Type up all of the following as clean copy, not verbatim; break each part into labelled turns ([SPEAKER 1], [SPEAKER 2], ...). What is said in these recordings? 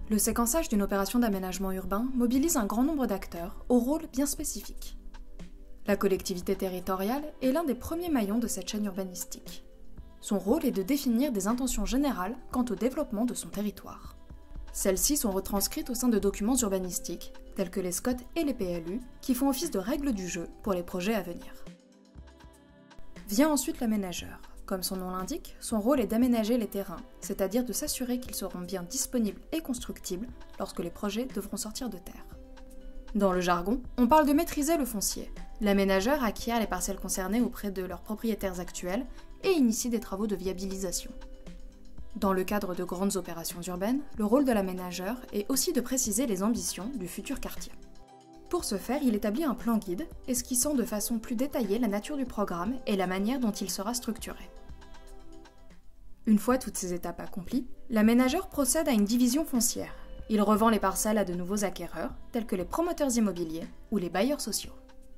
[SPEAKER 1] Le séquençage d'une opération d'aménagement urbain mobilise un grand nombre d'acteurs au rôle bien spécifique. La collectivité territoriale est l'un des premiers maillons de cette chaîne urbanistique. Son rôle est de définir des intentions générales quant au développement de son territoire. Celles-ci sont retranscrites au sein de documents urbanistiques, tels que les SCOT et les PLU, qui font office de règles du jeu pour les projets à venir. Vient ensuite l'aménageur. Comme son nom l'indique, son rôle est d'aménager les terrains, c'est-à-dire de s'assurer qu'ils seront bien disponibles et constructibles lorsque les projets devront sortir de terre. Dans le jargon, on parle de maîtriser le foncier. L'aménageur acquiert les parcelles concernées auprès de leurs propriétaires actuels et initie des travaux de viabilisation. Dans le cadre de grandes opérations urbaines, le rôle de l'aménageur est aussi de préciser les ambitions du futur quartier. Pour ce faire, il établit un plan guide, esquissant de façon plus détaillée la nature du programme et la manière dont il sera structuré. Une fois toutes ces étapes accomplies, l'aménageur procède à une division foncière. Il revend les parcelles à de nouveaux acquéreurs, tels que les promoteurs immobiliers ou les bailleurs sociaux.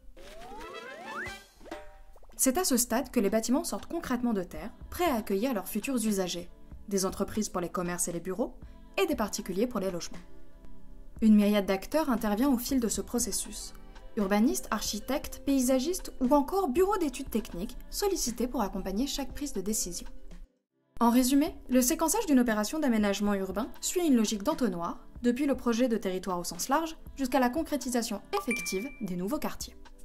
[SPEAKER 1] C'est à ce stade que les bâtiments sortent concrètement de terre, prêts à accueillir leurs futurs usagers, des entreprises pour les commerces et les bureaux, et des particuliers pour les logements. Une myriade d'acteurs intervient au fil de ce processus. Urbanistes, architectes, paysagistes ou encore bureaux d'études techniques sollicités pour accompagner chaque prise de décision. En résumé, le séquençage d'une opération d'aménagement urbain suit une logique d'entonnoir, depuis le projet de territoire au sens large jusqu'à la concrétisation effective des nouveaux quartiers.